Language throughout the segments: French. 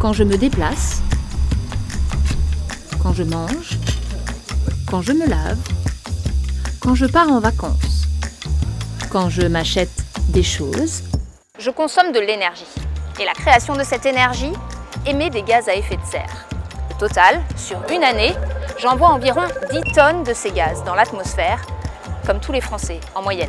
Quand je me déplace, quand je mange, quand je me lave, quand je pars en vacances, quand je m'achète des choses. Je consomme de l'énergie. Et la création de cette énergie émet des gaz à effet de serre. Au total, sur une année, j'envoie environ 10 tonnes de ces gaz dans l'atmosphère, comme tous les Français en moyenne.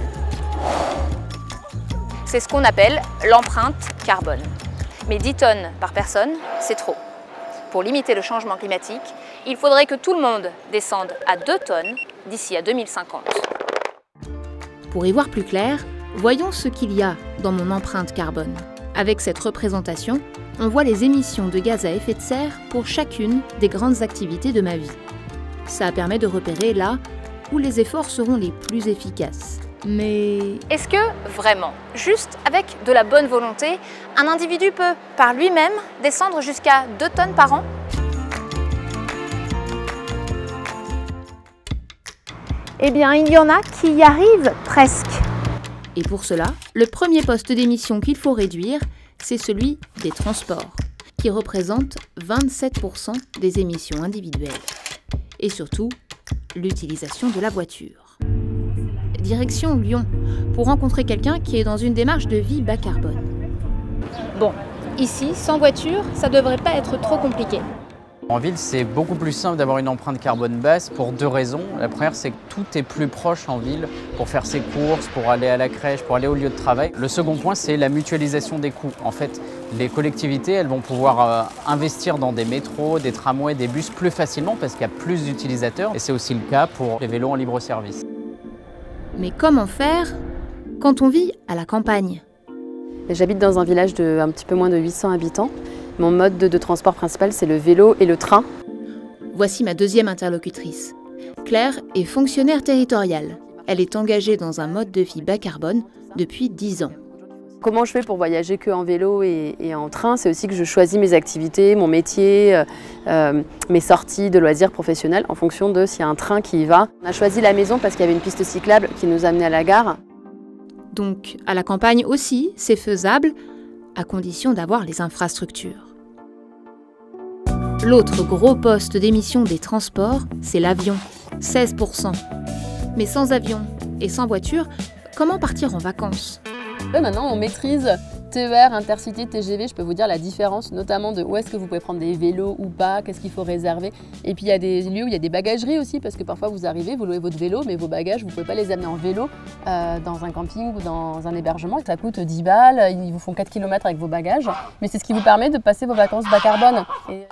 C'est ce qu'on appelle l'empreinte carbone. Mais 10 tonnes par personne, c'est trop. Pour limiter le changement climatique, il faudrait que tout le monde descende à 2 tonnes d'ici à 2050. Pour y voir plus clair, voyons ce qu'il y a dans mon empreinte carbone. Avec cette représentation, on voit les émissions de gaz à effet de serre pour chacune des grandes activités de ma vie. Ça permet de repérer là où les efforts seront les plus efficaces. Mais est-ce que, vraiment, juste avec de la bonne volonté, un individu peut, par lui-même, descendre jusqu'à 2 tonnes par an ? Eh bien, il y en a qui y arrivent presque. Et pour cela, le premier poste d'émission qu'il faut réduire, c'est celui des transports, qui représente 27% des émissions individuelles. Et surtout, l'utilisation de la voiture. Direction Lyon, pour rencontrer quelqu'un qui est dans une démarche de vie bas carbone. Bon, ici, sans voiture, ça devrait pas être trop compliqué. En ville, c'est beaucoup plus simple d'avoir une empreinte carbone basse pour 2 raisons. La première, c'est que tout est plus proche en ville pour faire ses courses, pour aller à la crèche, pour aller au lieu de travail. Le second point, c'est la mutualisation des coûts. En fait, les collectivités, elles vont pouvoir investir dans des métros, des tramways, des bus plus facilement parce qu'il y a plus d'utilisateurs. Et c'est aussi le cas pour les vélos en libre service. Mais comment faire quand on vit à la campagne ? J'habite dans un village de un petit peu moins de 800 habitants. Mon mode de transport principal, c'est le vélo et le train. Voici ma deuxième interlocutrice. Claire est fonctionnaire territoriale. Elle est engagée dans un mode de vie bas carbone depuis 10 ans. Comment je fais pour voyager qu'en vélo et en train? C'est aussi que je choisis mes activités, mon métier, mes sorties de loisirs professionnels en fonction de s'il y a un train qui y va. On a choisi la maison parce qu'il y avait une piste cyclable qui nous amenait à la gare. Donc, à la campagne aussi, c'est faisable, à condition d'avoir les infrastructures. L'autre gros poste d'émission des transports, c'est l'avion, 16%. Mais sans avion et sans voiture, comment partir en vacances ? Maintenant, on maîtrise TER, Intercité, TGV. Je peux vous dire la différence, notamment de où est-ce que vous pouvez prendre des vélos ou pas, qu'est-ce qu'il faut réserver. Et puis, il y a des lieux où il y a des bagageries aussi, parce que parfois, vous arrivez, vous louez votre vélo, mais vos bagages, vous ne pouvez pas les amener en vélo dans un camping ou dans un hébergement. Ça coûte 10 balles, ils vous font 4 km avec vos bagages. Mais c'est ce qui vous permet de passer vos vacances bas carbone.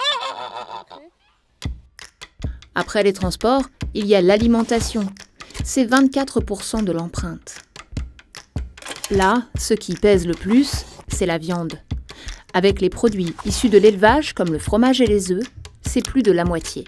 Après les transports, il y a l'alimentation. C'est 24% de l'empreinte. Là, ce qui pèse le plus, c'est la viande. Avec les produits issus de l'élevage, comme le fromage et les œufs, c'est plus de la moitié.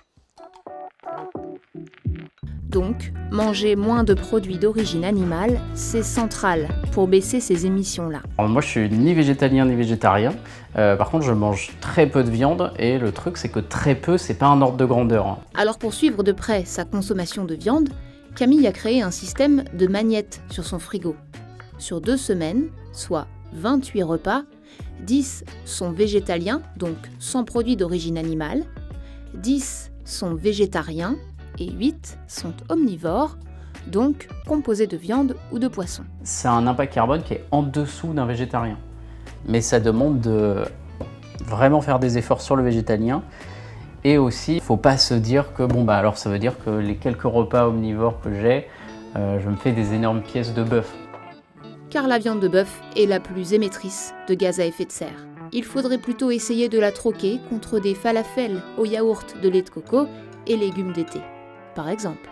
Donc, manger moins de produits d'origine animale, c'est central pour baisser ces émissions-là. Alors moi, je suis ni végétalien ni végétarien. Par contre, je mange très peu de viande et le truc, c'est que très peu, c'est pas un ordre de grandeur. Alors pour suivre de près sa consommation de viande, Camille a créé un système de magnettes sur son frigo. Sur 2 semaines, soit 28 repas, 10 sont végétaliens, donc sans produits d'origine animale, 10 sont végétariens et 8 sont omnivores, donc composés de viande ou de poisson. C'est un impact carbone qui est en dessous d'un végétarien. Mais ça demande de vraiment faire des efforts sur le végétalien. Et aussi, il ne faut pas se dire que alors ça veut dire que les quelques repas omnivores que j'ai, je me fais des énormes pièces de bœuf. Car la viande de bœuf est la plus émettrice de gaz à effet de serre. Il faudrait plutôt essayer de la troquer contre des falafels au yaourt de lait de coco et légumes d'été, par exemple.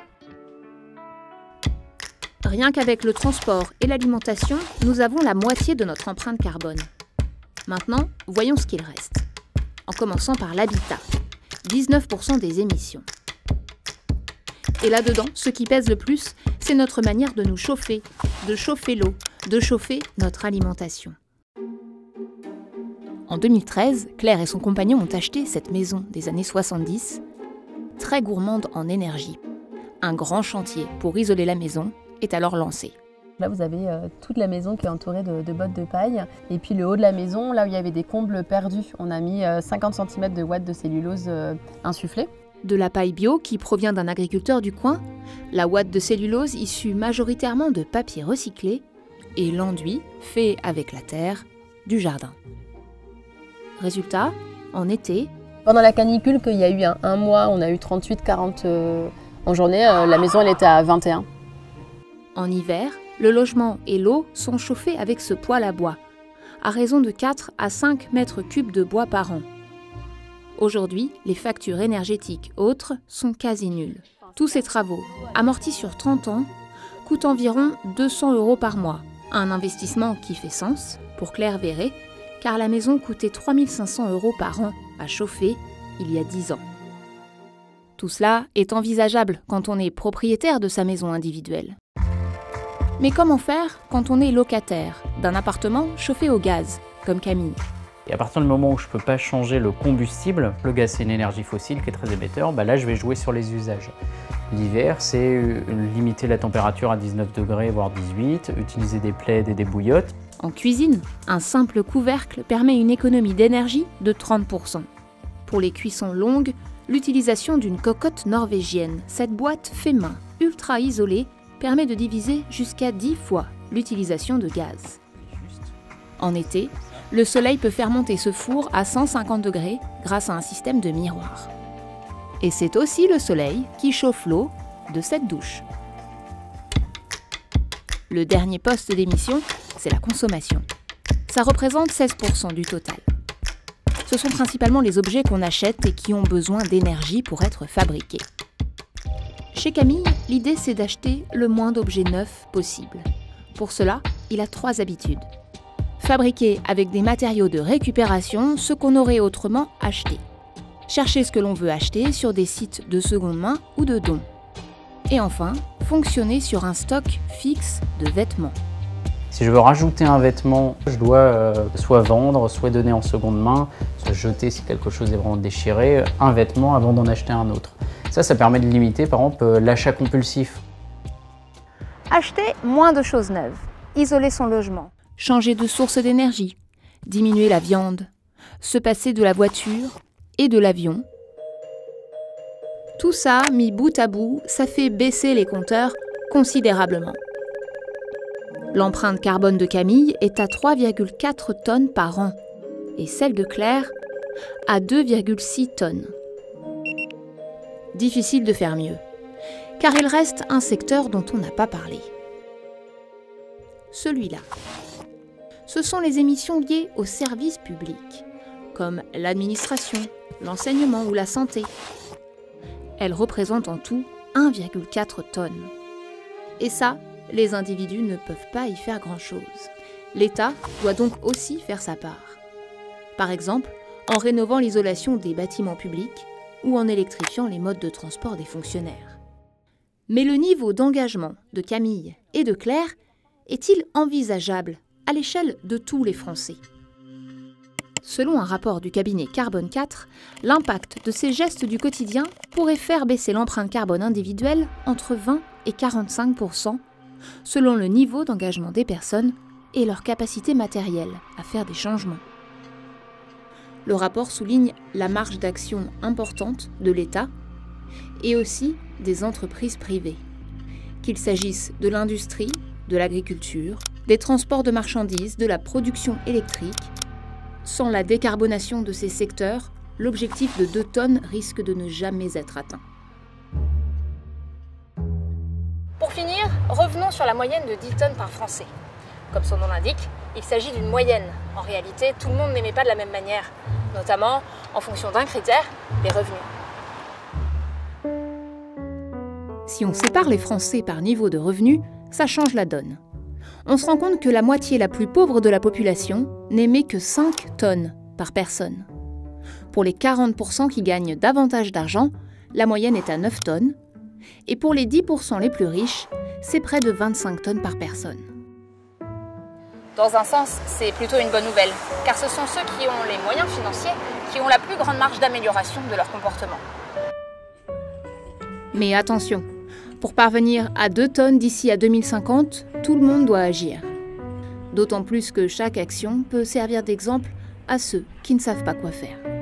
Rien qu'avec le transport et l'alimentation, nous avons la moitié de notre empreinte carbone. Maintenant, voyons ce qu'il reste. En commençant par l'habitat, 19% des émissions. Et là-dedans, ce qui pèse le plus, c'est notre manière de nous chauffer, de chauffer l'eau, de chauffer notre alimentation. En 2013, Claire et son compagnon ont acheté cette maison des années 70, très gourmande en énergie. Un grand chantier pour isoler la maison est alors lancé. là, vous avez toute la maison qui est entourée de bottes de paille. Et puis le haut de la maison, là où il y avait des combles perdus, on a mis 50 cm de ouate de cellulose insufflée. De la paille bio qui provient d'un agriculteur du coin, la ouate de cellulose issue majoritairement de papier recyclé et l'enduit fait avec la terre du jardin. Résultat, en été, pendant la canicule qu'il y a eu un mois, on a eu 38-40 en journée, la maison elle était à 21. En hiver, le logement et l'eau sont chauffés avec ce poêle à bois, à raison de 4 à 5 mètres cubes de bois par an. Aujourd'hui, les factures énergétiques autres sont quasi nulles. Tous ces travaux, amortis sur 30 ans, coûtent environ 200 € par mois. Un investissement qui fait sens pour Claire Verret, car la maison coûtait 3 500 € par an à chauffer il y a 10 ans. Tout cela est envisageable quand on est propriétaire de sa maison individuelle. Mais comment faire quand on est locataire d'un appartement chauffé au gaz, comme Camille ? Et à partir du moment où je ne peux pas changer le combustible, le gaz c'est une énergie fossile qui est très émetteur, là je vais jouer sur les usages. L'hiver, c'est limiter la température à 19 degrés, voire 18, utiliser des plaids et des bouillottes. En cuisine, un simple couvercle permet une économie d'énergie de 30%. Pour les cuissons longues, l'utilisation d'une cocotte norvégienne, cette boîte fait main, ultra isolée, permet de diviser jusqu'à 10 fois l'utilisation de gaz. En été, le soleil peut faire monter ce four à 150 degrés grâce à un système de miroir. Et c'est aussi le soleil qui chauffe l'eau de cette douche. Le dernier poste d'émission, c'est la consommation. Ça représente 16% du total. Ce sont principalement les objets qu'on achète et qui ont besoin d'énergie pour être fabriqués. Chez Camille, l'idée c'est d'acheter le moins d'objets neufs possible. Pour cela, il a 3 habitudes. Fabriquer avec des matériaux de récupération ce qu'on aurait autrement acheté. Chercher ce que l'on veut acheter sur des sites de seconde main ou de dons. Et enfin, fonctionner sur un stock fixe de vêtements. Si je veux rajouter un vêtement, je dois soit vendre, soit donner en seconde main, soit jeter si quelque chose est vraiment déchiré, un vêtement avant d'en acheter un autre. Ça permet de limiter par exemple l'achat compulsif. Acheter moins de choses neuves, isoler son logement. Changer de source d'énergie, diminuer la viande, se passer de la voiture et de l'avion. Tout ça, mis bout à bout, ça fait baisser les compteurs considérablement. L'empreinte carbone de Camille est à 3,4 tonnes par an et celle de Claire à 2,6 tonnes. Difficile de faire mieux, car il reste un secteur dont on n'a pas parlé. Celui-là. Ce sont les émissions liées aux services publics, comme l'administration, l'enseignement ou la santé. Elles représentent en tout 1,4 tonnes. Et ça, les individus ne peuvent pas y faire grand-chose. L'État doit donc aussi faire sa part. Par exemple, en rénovant l'isolation des bâtiments publics ou en électrifiant les modes de transport des fonctionnaires. Mais le niveau d'engagement de Camille et de Claire est-il envisageable à l'échelle de tous les Français ? Selon un rapport du cabinet Carbone 4, l'impact de ces gestes du quotidien pourrait faire baisser l'empreinte carbone individuelle entre 20 et 45%, selon le niveau d'engagement des personnes et leur capacité matérielle à faire des changements. Le rapport souligne la marge d'action importante de l'État et aussi des entreprises privées, qu'il s'agisse de l'industrie, de l'agriculture, des transports de marchandises, de la production électrique. Sans la décarbonation de ces secteurs, l'objectif de 2 tonnes risque de ne jamais être atteint. Pour finir, revenons sur la moyenne de 10 tonnes par Français. Comme son nom l'indique, il s'agit d'une moyenne. En réalité, tout le monde n'émet pas de la même manière, notamment en fonction d'un critère, les revenus. Si on sépare les Français par niveau de revenus, ça change la donne. On se rend compte que la moitié la plus pauvre de la population n'émet que 5 tonnes par personne. Pour les 40% qui gagnent davantage d'argent, la moyenne est à 9 tonnes. Et pour les 10% les plus riches, c'est près de 25 tonnes par personne. Dans un sens, c'est plutôt une bonne nouvelle, car ce sont ceux qui ont les moyens financiers qui ont la plus grande marge d'amélioration de leur comportement. Mais attention, Pour parvenir à 2 tonnes d'ici à 2050, tout le monde doit agir. D'autant plus que chaque action peut servir d'exemple à ceux qui ne savent pas quoi faire.